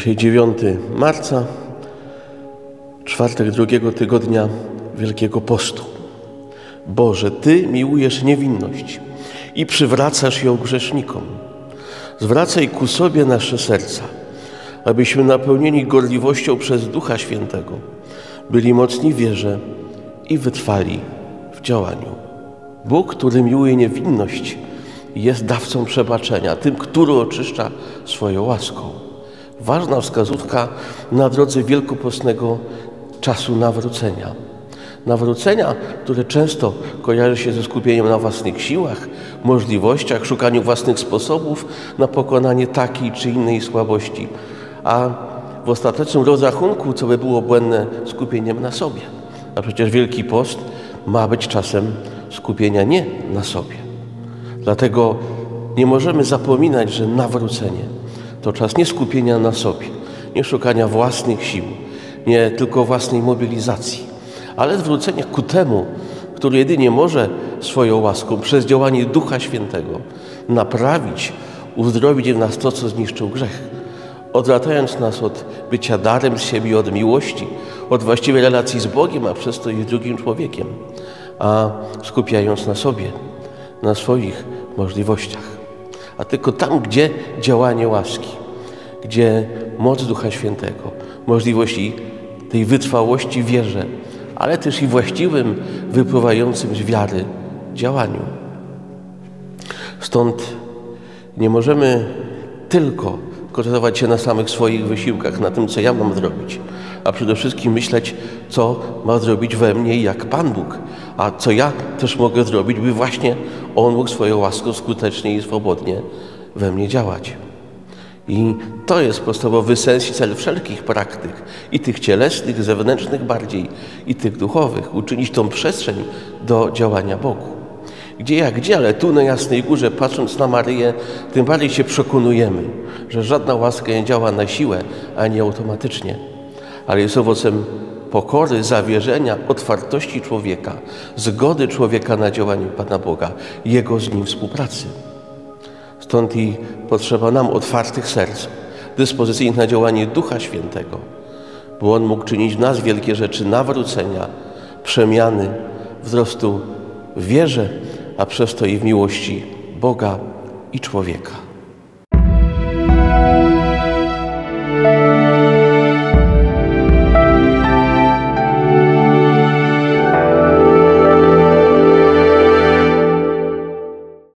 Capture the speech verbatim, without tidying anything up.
Dzisiaj dziewiątego marca, czwartek drugiego tygodnia Wielkiego Postu. Boże, Ty miłujesz niewinność i przywracasz ją grzesznikom. Zwracaj ku sobie nasze serca, abyśmy napełnieni gorliwością przez Ducha Świętego byli mocni w wierze i wytrwali w działaniu. Bóg, który miłuje niewinność, jest dawcą przebaczenia, tym, który oczyszcza swoją łaską. Ważna wskazówka na drodze wielkopostnego czasu nawrócenia. Nawrócenia, które często kojarzy się ze skupieniem na własnych siłach, możliwościach, szukaniu własnych sposobów na pokonanie takiej czy innej słabości, a w ostatecznym rozrachunku, co by było błędne, skupieniem na sobie. A przecież Wielki Post ma być czasem skupienia nie na sobie. Dlatego nie możemy zapominać, że nawrócenie to czas nie skupienia na sobie, nie szukania własnych sił, nie tylko własnej mobilizacji, ale zwrócenia ku temu, który jedynie może swoją łaską przez działanie Ducha Świętego naprawić, uzdrowić w nas to, co zniszczył grzech, odwracając nas od bycia darem z siebie, od miłości, od właściwej relacji z Bogiem, a przez to i z drugim człowiekiem, a skupiając na sobie, na swoich możliwościach. A tylko tam, gdzie działanie łaski, gdzie moc Ducha Świętego, możliwości tej wytrwałości w wierze, ale też i właściwym, wypływającym z wiary działaniu. Stąd nie możemy tylko koncentrować się na samych swoich wysiłkach, na tym, co ja mam zrobić, a przede wszystkim myśleć, co ma zrobić we mnie i jak Pan Bóg, a co ja też mogę zrobić, by właśnie On mógł swoją łaską skutecznie i swobodnie we mnie działać. I to jest podstawowy sens i cel wszelkich praktyk, i tych cielesnych, zewnętrznych bardziej, i tych duchowych, uczynić tą przestrzeń do działania Bogu. Gdzie jak gdzie, ale tu na Jasnej Górze, patrząc na Maryję, tym bardziej się przekonujemy, że żadna łaska nie działa na siłę, ani automatycznie, ale jest owocem pokory, zawierzenia, otwartości człowieka, zgody człowieka na działanie Pana Boga, Jego z Nim współpracy. Stąd i potrzeba nam otwartych serc, dyspozycyjnych na działanie Ducha Świętego, by On mógł czynić w nas wielkie rzeczy nawrócenia, przemiany, wzrostu w wierze, a przez to i w miłości Boga i człowieka.